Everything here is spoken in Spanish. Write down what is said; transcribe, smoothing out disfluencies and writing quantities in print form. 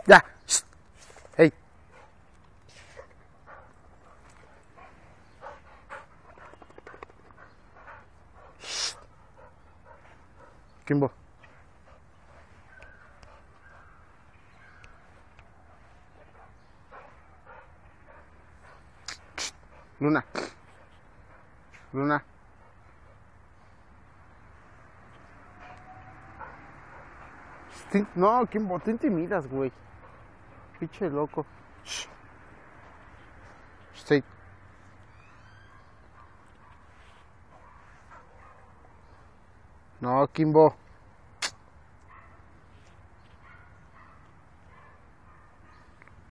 Ya. Shh. Hey. Shh. Kimbo. Luna. Luna. No, Kimbo, te intimidas, güey. Pinche loco. Shh. Sí. No, Kimbo.